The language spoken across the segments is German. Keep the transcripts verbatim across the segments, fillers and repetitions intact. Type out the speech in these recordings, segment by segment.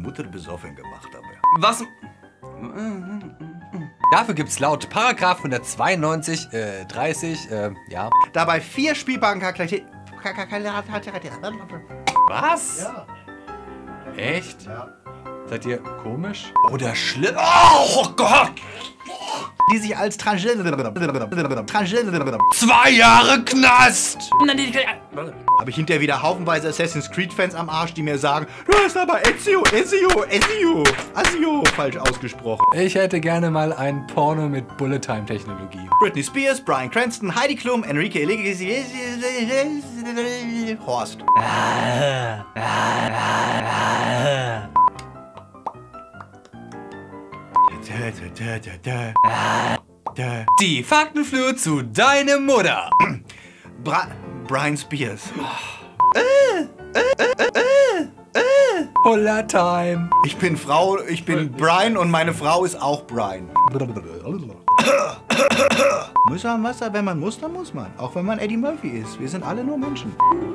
Mutter besoffen gemacht habe. Was? Dafür gibt's laut Paragraph hundertzweiundneunzig, äh, dreißig, äh, ja. Dabei vier spielbaren Charaktere. Was? Ja. Echt? Ja. Seid ihr komisch? Oder schlimm? Oh, oh Gott! Die sich als Transgender... Transgender... Zwei Jahre Knast! Habe ich hinterher wieder haufenweise Assassin's Creed Fans am Arsch, die mir sagen, du hast aber Ezio, Ezio, Ezio, Ezio falsch ausgesprochen. Ich hätte gerne mal ein Porno mit Bullet-Time-Technologie. Britney Spears, Bryan Cranston, Heidi Klum, Enrique Iglesias, Horst. Die Faktenflur zu deiner Mutter. Bra Brian Spears. Bullet-Time. Ich bin Frau, ich bin Brian und meine Frau ist auch Brian. Muss man Wasser, wenn man muss, dann muss man. Auch wenn man Eddie Murphy ist. Wir sind alle nur Menschen.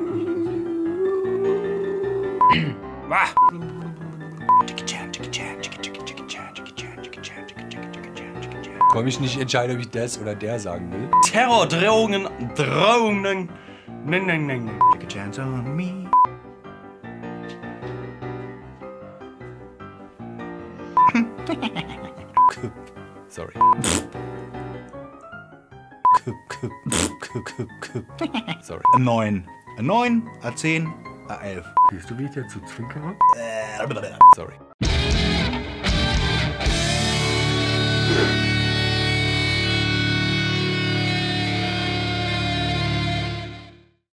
Komm ich nicht entscheiden, ob ich das oder der sagen will. Terrordrohungen, Drohungen. Nein, nein, nein, nein. Take a chance on me. Sorry. Sorry. A neun. A neun, A zehn, A elf. Siehst du, wie ich dazu zwinker? Sorry.